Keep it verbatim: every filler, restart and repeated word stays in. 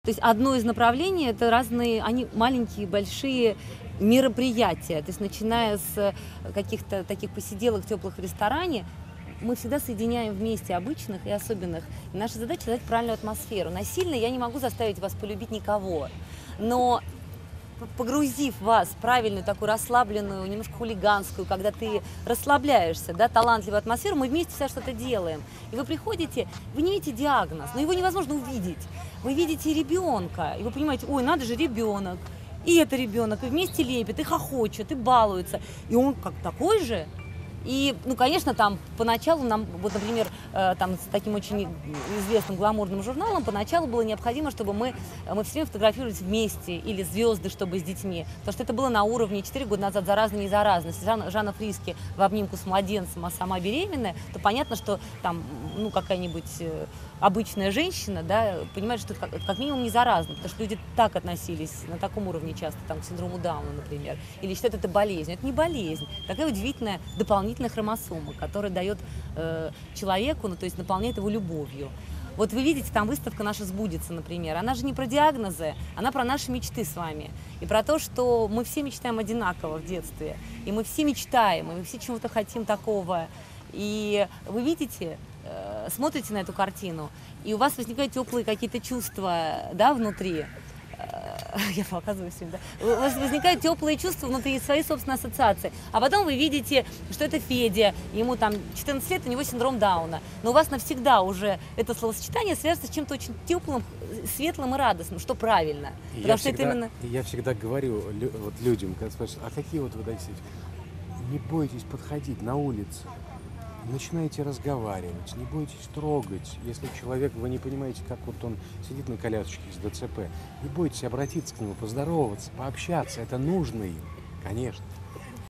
То есть одно из направлений- это разные, они маленькие, большие мероприятия. То есть начиная с каких-то таких посиделок тёплых в ресторане, мы всегда соединяем вместе обычных и особенных. И наша задача- создать правильную атмосферу. Насильно я не могу заставить вас полюбить никого, но п погрузив вас в правильную, такую расслабленную, немножко хулиганскую, когда ты расслабляешься, да, талантливую атмосферу, мы вместе всегда что-то делаем. И вы приходите, вы не видите диагноз, но его невозможно увидеть. Вы видите ребенка, и вы понимаете: ой, надо же, ребенок, и это ребенок, и вместе лепят, и хохочут, и балуются, и он как такой же. И, ну, конечно, там поначалу нам, вот, например, э, там, с таким очень известным гламурным журналом, поначалу было необходимо, чтобы мы, мы все время фотографировались вместе, или звезды, чтобы с детьми, потому что это было на уровне четыре года назад «Заразно, не заразно». Если Жанна, Жанна Фриске в обнимку с младенцем, а сама беременная, то понятно, что там, ну, какая-нибудь э, обычная женщина, да, понимает, что это как, как минимум не заразно, потому что люди так относились на таком уровне часто, там, к синдрому Дауна, например, или считают это болезнью. Это не болезнь, такая удивительная дополнительная хромосома, которая дает э, человеку, ну, то есть наполняет его любовью. Вот вы видите, там выставка наша «Сбудется», например. Она же не про диагнозы, она про наши мечты с вами. И про то, что мы все мечтаем одинаково в детстве. И мы все мечтаем, и мы все чего-то хотим такого. И вы видите, э, смотрите на эту картину, и у вас возникают теплые какие-то чувства, да, внутри. Я показываю всем, да? У вас возникают теплые чувства внутри, свои собственные ассоциации. А потом вы видите, что это Федя, ему там четырнадцать лет, у него синдром Дауна. Но у вас навсегда уже это словосочетание связано с чем-то очень теплым, светлым и радостным, что правильно. И Потому я что всегда, это именно... я всегда говорю лю, вот людям, когда спрашивают: а какие вот вы такие? Не бойтесь подходить на улице. Начинаете разговаривать, не бойтесь трогать. Если человек, вы не понимаете, как вот он сидит на колясочке с ДЦП, не бойтесь обратиться к нему, поздороваться, пообщаться. Это нужно им, конечно.